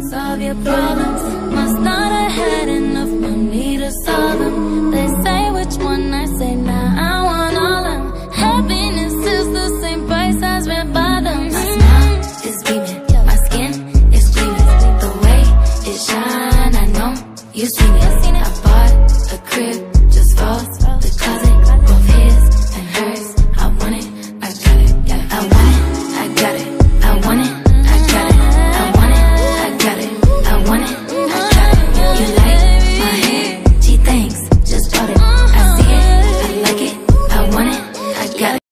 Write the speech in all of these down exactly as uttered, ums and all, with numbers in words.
solve your problems. Must not have had enough money to solve them. They say which one, I say nah, I want all of them. Happiness is the same price as red bottoms. My smile is beaming, my skin is gleaming. The way it shine, I know you seen it. I bought a crib just for the closet, both his and hers. I want it, I got it, I want it, I got it, I want it, I got it, I want it, I got it, I want it, I got it. You like my hair? Gee, thanks, just bought it. I see it, I like it, I want it, I got it.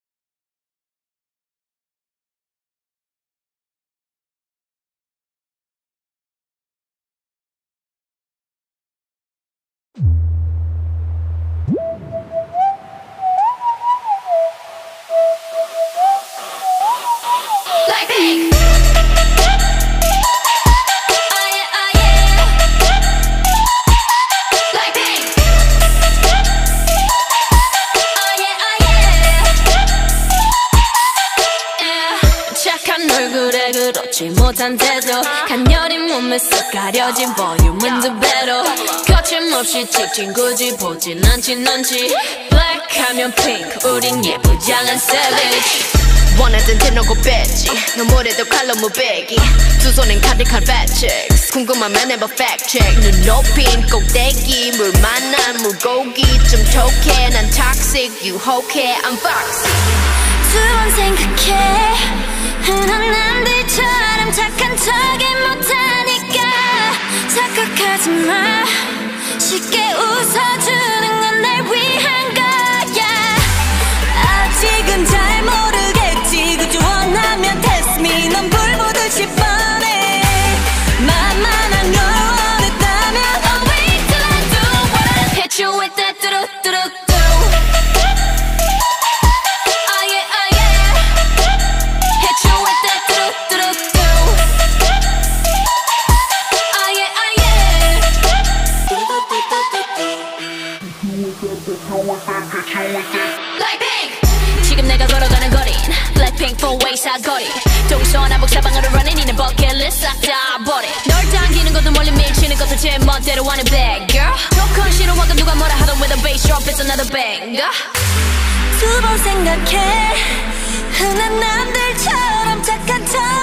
그렇지 못한 태도 간녀린 몸에 쓱 가려진 볼륨은 두 배로 거침없이 찍힌 굳이 보진 않진 않지 Black 하면 pink 우린 예쁘장한 savage 원하던 대놓고 뺐지 너무래도 칼로 무배기 두 손엔 카드칼 배치ks 궁금하면 해봐 fact check 눈 높인 꼭대기 물 만난 물고기 좀 톡해 난 toxic 유혹해 I'm fox 두 번 생각해 흔한 남들처럼 착한 척이 못하니까 착각하지 마 쉽게 웃어주는 건 날 위한 거야 아직은 잘 모르겠지 그저 원하면 test me 넌 불 보듯이 뻔해 만만한 걸 원했다면 I'll wait till I do what I hit you with that 뚜루뚜루 지금 내가 걸어가는 거린 Blackpink four-way 사거리 동서남북 사방으로 running 이는 버킷리스트 싹 다 버려 널 당기는 것도 멀리 밀치는 것도 제 멋대로 하는 bad girl 조금 싫어하고 누가 뭐라 하던 with a bass drop it's another banger 두 번 생각해 흔한 남들처럼 착한 척